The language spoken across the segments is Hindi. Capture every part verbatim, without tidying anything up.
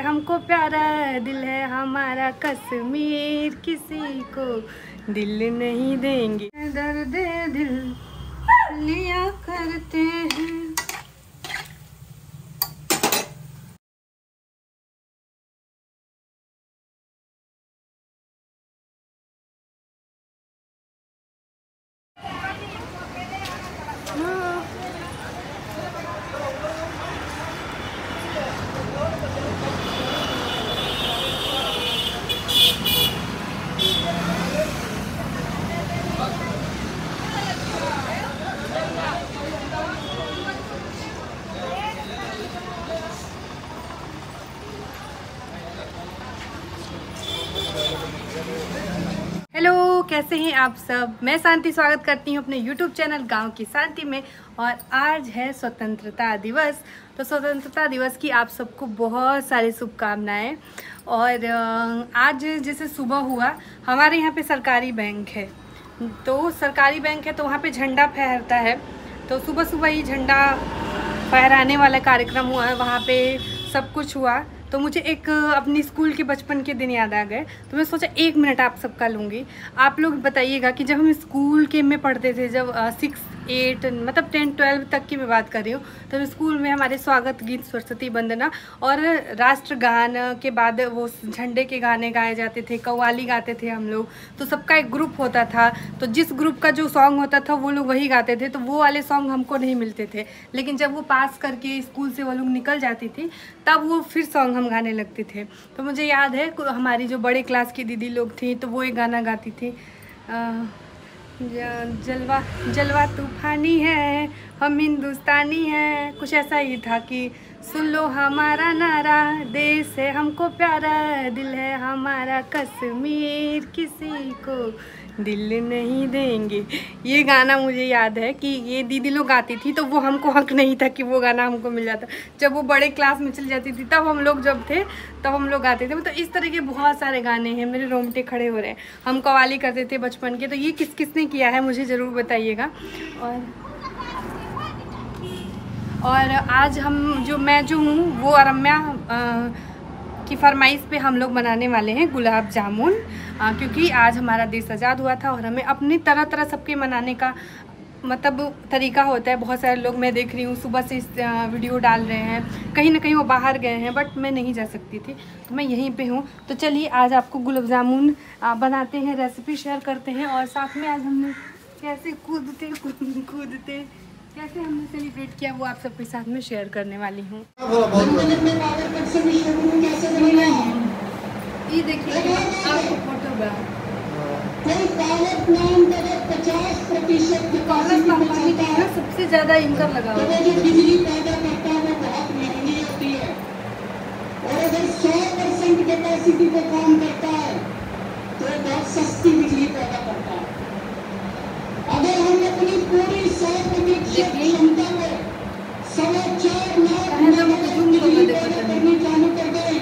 हमको प्यारा दिल है हमारा कश्मीर, किसी को दिल नहीं देंगे, दर्द दिल लिया करते हैं। हेलो, कैसे हैं आप सब। मैं शांति स्वागत करती हूं अपने यूट्यूब चैनल गांव की शांति में। और आज है स्वतंत्रता दिवस, तो स्वतंत्रता दिवस की आप सबको बहुत सारी शुभकामनाएं। और आज जैसे सुबह हुआ, हमारे यहाँ पे सरकारी बैंक है, तो सरकारी बैंक है तो वहाँ पे झंडा फहरता है। तो सुबह सुबह ही झंडा फहराने वाला कार्यक्रम हुआ है, वहाँ पे सब कुछ हुआ। तो मुझे एक अपनी स्कूल के बचपन के दिन याद आ गए, तो मैं सोचा एक मिनट आप सबका लूँगी। आप लोग बताइएगा कि जब हम स्कूल के में पढ़ते थे, जब सिक्स एट मतलब टेन ट्वेल्व तक की मैं बात कर रही हूँ, तब स्कूल में हमारे स्वागत गीत, सरस्वती वंदना और राष्ट्रगान के बाद वो झंडे के गाने गाए जाते थे, कव्वाली गाते थे हम लोग। तो सबका एक ग्रुप होता था, तो जिस ग्रुप का जो सॉन्ग होता था वो लोग वही गाते थे। तो वो वाले सॉन्ग हमको नहीं मिलते थे, लेकिन जब वो पास करके स्कूल से वो लोग निकल जाती थी तब वो फिर सॉन्ग हम गाने लगते थे। तो मुझे याद है हमारी जो बड़े क्लास की दीदी लोग थी, तो वो एक गाना गाती थी, आ, जलवा जलवा तूफानी है, हम हिंदुस्तानी हैं, कुछ ऐसा ही था कि सुन लो हमारा नारा, देश है हमको प्यारा, दिल है हमारा कश्मीर, किसी को दिल नहीं देंगे। ये गाना मुझे याद है कि ये दीदी लोग गाती थी, तो वो हमको हक नहीं था कि वो गाना हमको मिल जाता। जब वो बड़े क्लास में चली जाती थी, तब हम लोग जब थे तब हम लोग गाते थे। तो इस तरह के बहुत सारे गाने हैं, मेरे रोंगटे खड़े हो रहे हैं। हम कव्वाली करते थे बचपन के, तो ये किस किसने किया है मुझे ज़रूर बताइएगा। और और आज हम जो मैं जो हूँ वो अरम्या की फरमाइश पे हम लोग बनाने वाले हैं गुलाब जामुन, क्योंकि आज हमारा देश आज़ाद हुआ था और हमें अपनी तरह तरह सबके मनाने का मतलब तरीका होता है। बहुत सारे लोग मैं देख रही हूँ सुबह से इस वीडियो डाल रहे हैं, कहीं ना कहीं वो बाहर गए हैं, बट मैं नहीं जा सकती थी तो मैं यहीं पे हूँ। तो चलिए आज आपको गुलाब जामुन बनाते हैं, रेसिपी शेयर करते हैं, और साथ में आज हमने कैसे कूदते कूदते कैसे हमने सेलिब्रेट किया वो आप सबके साथ में शेयर करने वाली हूँ। ये देखिए आपको फोटो बा कंपनी का है, सबसे ज्यादा इनकम लगा हुआ है। बिजली पैदा करता है वो बहुत महंगी होती है, और अगर सौ परसेंट कैपेसिटी पे काम करता है तो बहुत सस्ती बिजली पैदा करता है। अगर हम अपनी पूरी सौ प्रतिशत क्षमता में सवा चार लाख बिजली पैदा करनी चालू कर दें,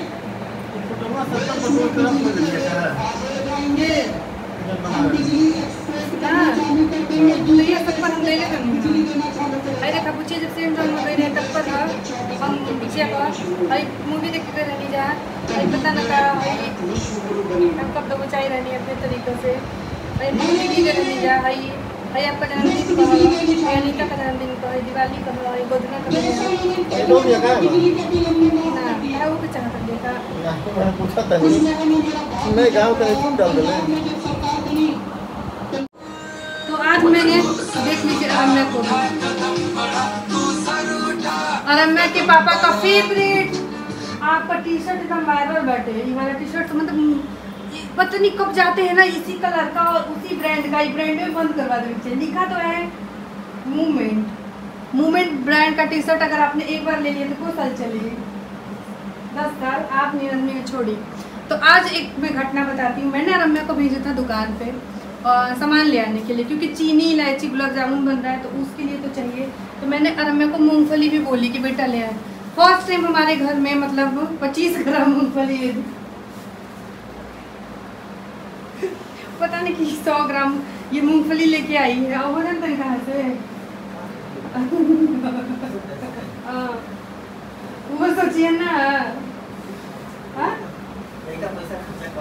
हम बिजली एक्सपोर्ट करना चालू कर देंगे। दुनिया तक पर हम ले लेंगे बिजली देना चालू कर देंगे। अरे पूछिए जब से हम हो गए तब पर हम पीछे पर भाई मूवी देख के रहनी जा, भाई पता ना का भाई हम कब तक बचाई रहनी अपने तरीके से, भाई मूवी देख रहनी जा। भाई भाई आपका जन्मदिन कब है, अनीता का जन्मदिन कब है, दिवाली कब है, गोदना कब है, ना वो कुछ चाहता देखा मैं पूछा था मैं गांव का एक डाल दे। तो आज मैंने देख लीजिए अरम्या को, अरम्या के पापा का फेवरेट आपका टी शर्ट एकदम वायरल बैठे, ये वाला टी शर्ट मतलब पता नहीं कब जाते हैं ना, इसी कलर का और उसी ब्रांड का, ब्रांड में बंद करवा दीजिए। लिखा तो है मूवमेंट, मूवमेंट ब्रांड का टी शर्ट अगर आपने एक बार ले लिया तो कोई साल चलिए, दस साल आप निरंजन में छोड़ी। तो आज एक मैं घटना बताती हूँ। मैंने रम्या को भेजा था दुकान पे और सामान ले आने के लिए, क्योंकि चीनी इलायची गुलाब जामुन बन रहा है तो उसके लिए तो चाहिए। तो मैंने रम्या को मूंगफली भी बोली कि बेटा ले आए। फर्स्ट टाइम हमारे घर में मतलब पच्चीस ग्राम मूंगफली, पता नहीं कि सौ ग्राम ये मूंगफली लेके आई है। और वजन तो कहाँ से वो सोचिए ना,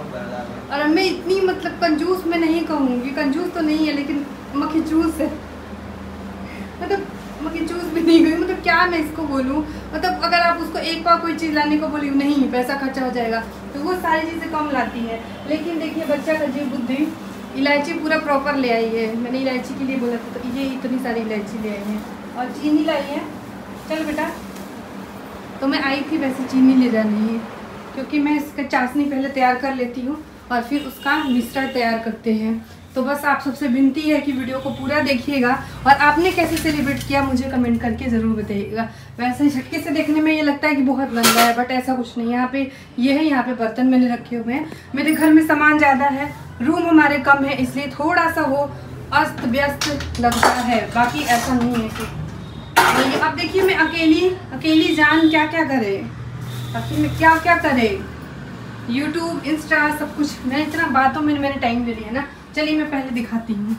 और मैं इतनी मतलब कंजूस मैं नहीं कहूँगी, कंजूस तो नहीं है लेकिन मखिजूस है, मतलब मखिजूस भी नहीं गई, मतलब क्या मैं इसको बोलूँ। मतलब अगर आप उसको एक बार कोई चीज़ लाने को बोली नहीं पैसा खर्चा हो जाएगा तो वो सारी चीज़ें कम लाती है। लेकिन देखिए बच्चा का जीव बुद्धि, इलायची पूरा प्रॉपर ले आई है। मैंने इलायची के लिए बोला था तो ये इतनी सारी इलायची ले आई है और चीनी लाई है। चल बेटा, तो मैं आई थी वैसे चीनी ले जानी है क्योंकि मैं इसका चाशनी पहले तैयार कर लेती हूँ और फिर उसका मिश्रण तैयार करते हैं। तो बस आप सबसे विनती है कि वीडियो को पूरा देखिएगा और आपने कैसे सेलिब्रेट किया मुझे कमेंट करके ज़रूर बताइएगा। वैसे झटके से देखने में ये लगता है कि बहुत गंदा है बट ऐसा कुछ नहीं है। यहाँ पे ये है, यहाँ पे बर्तन मैंने रखे हुए हैं। मेरे घर में सामान ज़्यादा है, रूम हमारे कम है, इसलिए थोड़ा सा वो अस्त व्यस्त लगता है, बाकी ऐसा नहीं है कि। तो अब देखिए मैं अकेली अकेली जान क्या क्या करे, आखिर में क्या क्या करे, यूट्यूब इंस्टा सब कुछ। मैं इतना बातों में मैंने टाइम ले लिया ना। चलिए मैं पहले दिखाती हूँ।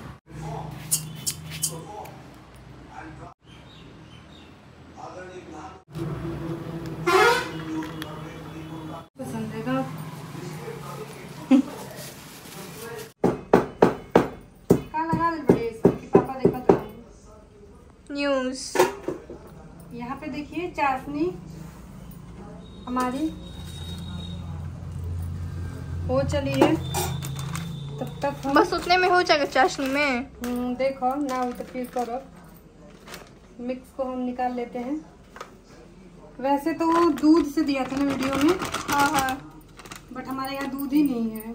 पसंद है का क्या लगा दे बड़े कि पापा देखा तो न्यूज़। यहाँ पे देखिए चाशनी हमारी हो चली है, तब तक हम बस उतने में हो जाएगा चाशनी में। हम्म देखो ना हो तो फिर करो। मिक्स को हम निकाल लेते हैं। वैसे तो वो दूध से दिया था ना वीडियो में, हाँ हाँ, बट हमारे यहाँ दूध ही नहीं है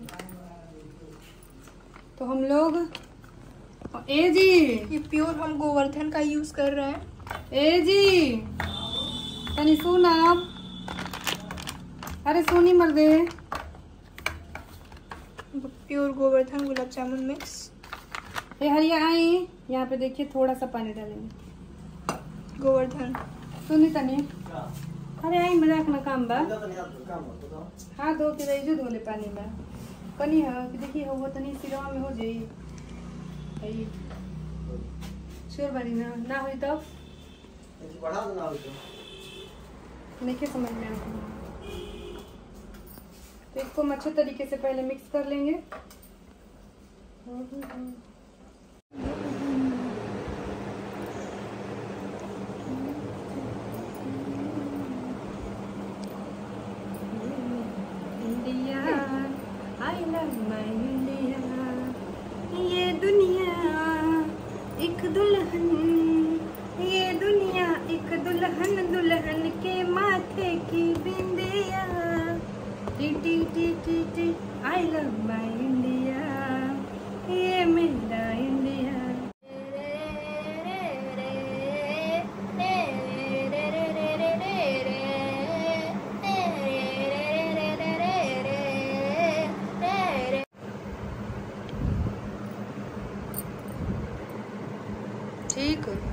तो हम लोग ए जी ये प्योर हम गोवर्धन का यूज कर रहे हैं। ए जी तनी सुन आप, अरे सोनी मर दे। Pure Govardhan gulab jamun mix. ये हरिया आई, यहाँ पे देखिए थोड़ा सा पानी डालेंगे। गोवर्धन सुनी तनी, अरे आई मजाक ना काम बा, हाथ धो के रही जो धोले पानी में कनी है कि देखिए हो तनी सिरवा में हो जाई आई श्योर बनी ना ना हुई तब नहीं समझ में आता। तो इसको हम अच्छे तरीके से पहले मिक्स कर लेंगे। India I love my India, ये दुनिया एक दुल्हन, ये दुनिया एक दुल्हन, दुल्हन के माथे की बिंदिया, टी टी टी टी टी आई लव माय इंडिया, ये मेरा इंडिया। ठीक है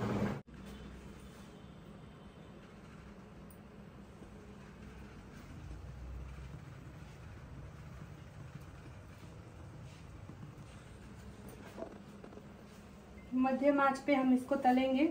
मध्यम आंच पे हम इसको तलेंगे।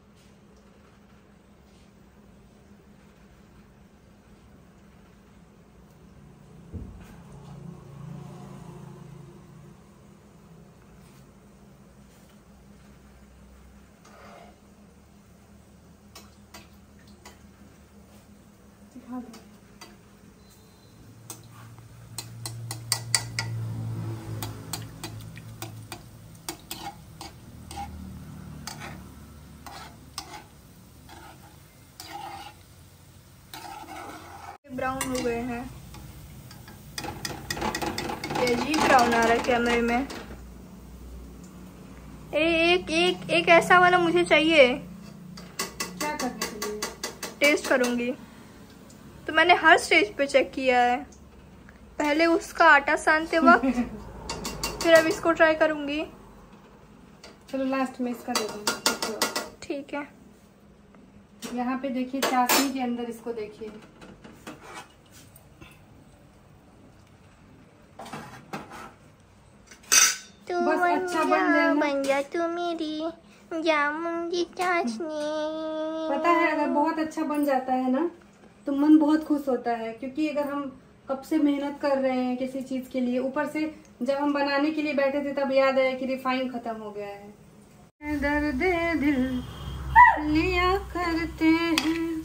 दिखा दो। ब्राउन हो गए हैं, ये जी ब्राउन आ रहा है कैमरे में। ए, एक एक एक ऐसा वाला मुझे चाहिए। क्या करने के लिए? टेस्ट करूंगी। तो मैंने हर स्टेज पे चेक किया है, पहले उसका आटा सानते वक्त फिर अब इसको ट्राई करूंगी। चलो लास्ट में इसका दे दूंगी। ठीक है। यहाँ पे देखिए चाशनी के अंदर इसको देखिए, तो बस अच्छा बन जाए बन जा तू मेरी जामुन की चाशनी। पता है अगर बहुत अच्छा बन जाता है ना तो मन बहुत खुश होता है, क्योंकि अगर हम कब से मेहनत कर रहे हैं किसी चीज के लिए। ऊपर से जब हम बनाने के लिए बैठे थे तब याद आया कि रिफाइन खत्म हो गया है। दर्द दिल लिया करते हैं।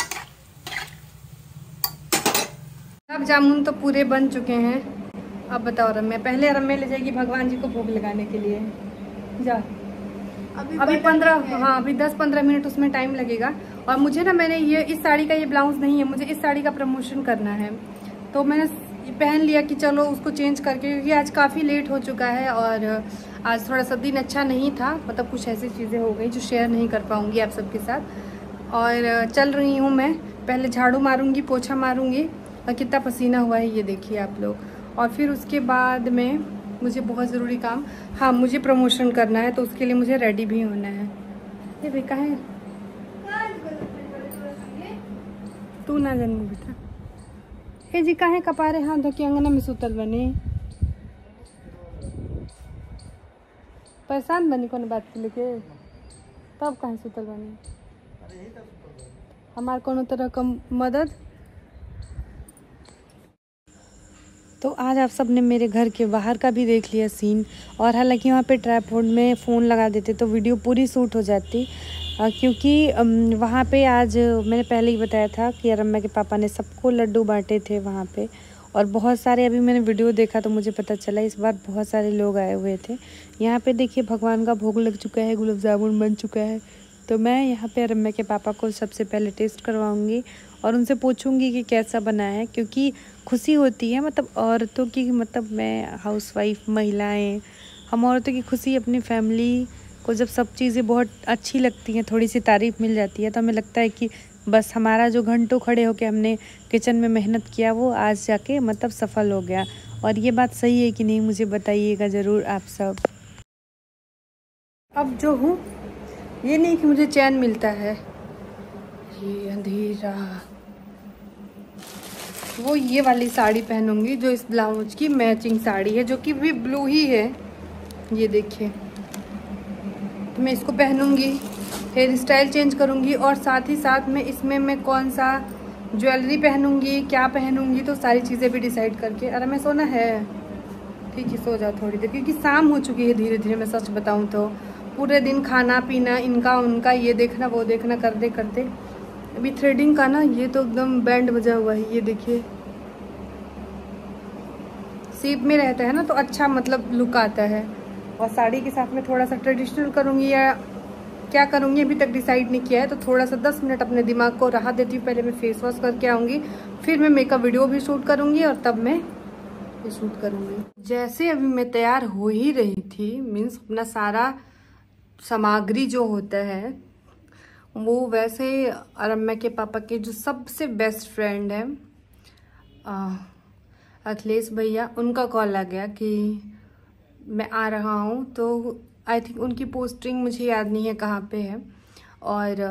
अब जामुन तो पूरे बन चुके हैं। अब बताओ रम्या, पहले रम्या ले जाएगी भगवान जी को भोग लगाने के लिए। जा अभी अभी पंद्रह हाँ अभी दस पंद्रह मिनट उसमें टाइम लगेगा। और मुझे ना मैंने ये इस साड़ी का ये ब्लाउज नहीं है, मुझे इस साड़ी का प्रमोशन करना है, तो मैंने पहन लिया कि चलो उसको चेंज करके, क्योंकि आज काफ़ी लेट हो चुका है और आज थोड़ा सा दिन अच्छा नहीं था। मतलब कुछ ऐसी चीज़ें हो गई जो शेयर नहीं कर पाऊँगी आप सबके साथ। और चल रही हूँ मैं, पहले झाड़ू मारूंगी, पोछा मारूंगी। और कितना पसीना हुआ है ये देखिए आप लोग। और फिर उसके बाद में मुझे बहुत ज़रूरी काम, हाँ मुझे प्रमोशन करना है, तो उसके लिए मुझे रेडी भी होना है। ये बेका है तू ना जन्म बेटा। हे जी काहे कपारे हाथ धोके अंगना में सुतल बने, परेशान बनी कौन बात के लेके, तब कहाँ सुतल बने। हमार कोनो तरह का मदद। तो आज आप सब ने मेरे घर के बाहर का भी देख लिया सीन। और हालांकि वहाँ पे ट्राइपॉड में फ़ोन लगा देते तो वीडियो पूरी शूट हो जाती, क्योंकि वहाँ पे आज मैंने पहले ही बताया था कि रम्या के पापा ने सबको लड्डू बांटे थे वहाँ पे। और बहुत सारे, अभी मैंने वीडियो देखा तो मुझे पता चला इस बार बहुत सारे लोग आए हुए थे। यहाँ पे देखिए भगवान का भोग लग चुका है, गुलाब जामुन बन चुका है। तो मैं यहाँ पे रम्या के पापा को सबसे पहले टेस्ट करवाऊँगी और उनसे पूछूंगी कि कैसा बना है, क्योंकि खुशी होती है मतलब औरतों की, मतलब मैं हाउसवाइफ महिलाएं, हम औरतों की खुशी अपनी फैमिली को जब सब चीज़ें बहुत अच्छी लगती हैं, थोड़ी सी तारीफ़ मिल जाती है, तो हमें लगता है कि बस हमारा जो घंटों खड़े होकर हमने किचन में मेहनत किया वो आज जाके मतलब सफल हो गया। और ये बात सही है कि नहीं मुझे बताइएगा ज़रूर आप सब। अब जो हूँ ये नहीं कि मुझे चैन मिलता है, ये अंधेरा, वो ये वाली साड़ी पहनूंगी जो इस ब्लाउज की मैचिंग साड़ी है, जो कि भी ब्लू ही है। ये देखिए, तो मैं इसको पहनूंगी, हेयर स्टाइल चेंज करूंगी और साथ ही साथ में इसमें मैं कौन सा ज्वेलरी पहनूंगी, क्या पहनूंगी, तो सारी चीज़ें भी डिसाइड करके। अरे मैं सोना है, ठीक है सो जाओ थोड़ी देर, क्योंकि शाम हो चुकी है धीरे धीरे। मैं सच बताऊँ तो पूरे दिन खाना पीना इनका उनका, ये देखना वो देखना करते करते, अभी थ्रेडिंग का ना ये तो एकदम बैंड बजा हुआ है। ये देखिए शेप में रहता है ना तो अच्छा मतलब लुक आता है। और साड़ी के साथ में थोड़ा सा ट्रेडिशनल करूँगी या क्या करूँगी अभी तक डिसाइड नहीं किया है। तो थोड़ा सा दस मिनट अपने दिमाग को राहत देती हूँ। पहले मैं फेस वॉश करके आऊँगी, फिर मैं मेकअप वीडियो भी शूट करूँगी और तब मैं ये शूट करूँगी। जैसे अभी मैं तैयार हो ही रही थी, मीन्स अपना सारा सामग्री जो होता है वो, वैसे रम्या के पापा के जो सबसे बेस्ट फ्रेंड है अखिलेश भैया, उनका कॉल आ गया कि मैं आ रहा हूँ। तो आई थिंक उनकी पोस्टिंग मुझे याद नहीं है कहाँ पे है। और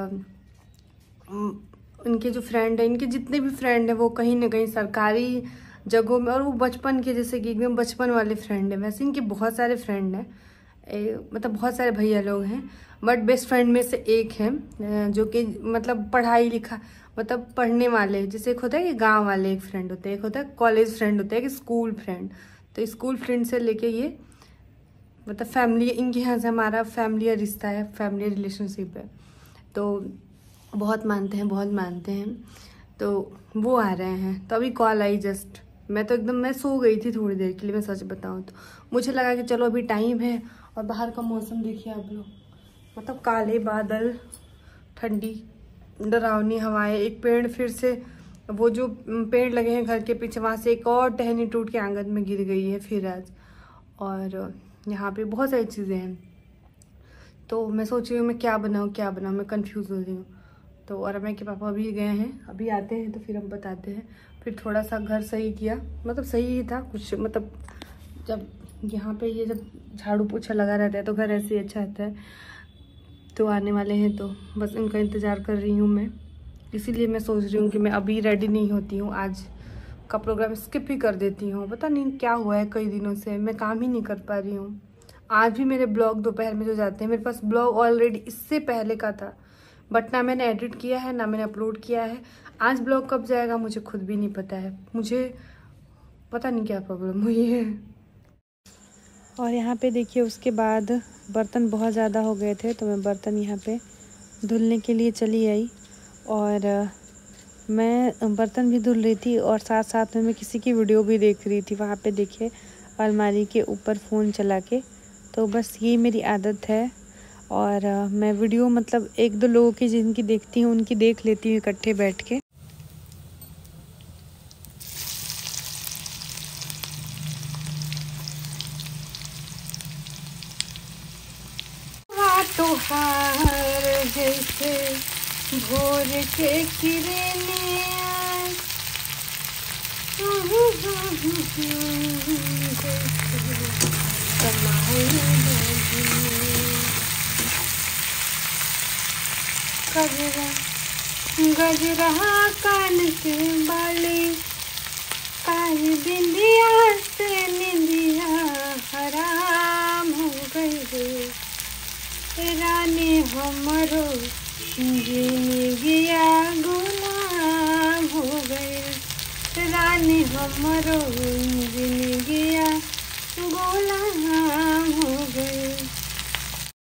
उनके जो फ्रेंड है, इनके जितने भी फ्रेंड हैं वो कहीं ना कहीं सरकारी जगहों में, और वो बचपन के जैसे कि एकदम बचपन वाले फ्रेंड हैं। वैसे इनके बहुत सारे फ्रेंड हैं, मतलब बहुत सारे भैया लोग हैं, बट बेस्ट फ्रेंड में से एक है जो कि मतलब पढ़ाई लिखा मतलब पढ़ने वाले, जैसे एक होता है कि गांव वाले एक फ्रेंड होते हैं, एक होता है कॉलेज फ्रेंड होता है, कि स्कूल फ्रेंड। तो स्कूल फ्रेंड से लेके ये मतलब फैमिली, इनके यहाँ से हमारा फैमिली रिश्ता है, फैमिली रिलेशनशिप है। तो बहुत मानते हैं, बहुत मानते हैं। तो वो आ रहे हैं, तो अभी कॉल आई जस्ट। मैं तो एकदम मैं सो गई थी थोड़ी देर के लिए, मैं सच बताऊँ तो। मुझे लगा कि चलो अभी टाइम है। और बाहर का मौसम देखिए आप लोग, मतलब काले बादल, ठंडी डरावनी हवाएं। एक पेड़ फिर से, वो जो पेड़ लगे हैं घर के पीछे, वहाँ से एक और टहनी टूट के आंगन में गिर गई है फिर आज। और यहाँ पे बहुत सारी चीज़ें हैं। तो मैं सोच रही हूँ मैं क्या बनाऊँ क्या बनाऊँ, मैं कंफ्यूज हो रही हूँ। तो और रम्या के पापा अभी गए हैं, अभी आते हैं तो फिर हम बताते हैं। फिर थोड़ा सा घर सही किया, मतलब सही ही था कुछ, मतलब जब यहाँ पे ये जब झाड़ू पोछा लगा रहता है तो घर ऐसे ही अच्छा रहता है। तो आने वाले हैं तो बस इनका इंतज़ार कर रही हूँ मैं, इसीलिए मैं सोच रही हूँ कि मैं अभी रेडी नहीं होती हूँ, आज का प्रोग्राम स्किप ही कर देती हूँ। पता नहीं क्या हुआ है, कई दिनों से मैं काम ही नहीं कर पा रही हूँ। आज भी मेरे ब्लॉग दोपहर में जो जाते हैं, मेरे पास ब्लॉग ऑलरेडी इससे पहले का था, बट ना मैंने एडिट किया है ना मैंने अपलोड किया है। आज ब्लॉग कब जाएगा मुझे खुद भी नहीं पता है। मुझे पता नहीं क्या प्रॉब्लम हुई है। और यहाँ पे देखिए उसके बाद बर्तन बहुत ज़्यादा हो गए थे तो मैं बर्तन यहाँ पे धुलने के लिए चली आई। और मैं बर्तन भी धुल रही थी और साथ साथ में मैं किसी की वीडियो भी देख रही थी वहाँ पे देखिए अलमारी के ऊपर फ़ोन चला के। तो बस ये मेरी आदत है। और मैं वीडियो मतलब एक दो लोगों की जिनकी देखती हूँ उनकी देख लेती हूँ इकट्ठे बैठ के। तोहार जैसे भोर के किरनिया गजरा गजरा कान के बाली काली बिंदिया से निंदिया हराम हो गई रानी हमरो जिंदगिया गुलाम हो गए रानी हमरो जिंदगिया गुलाम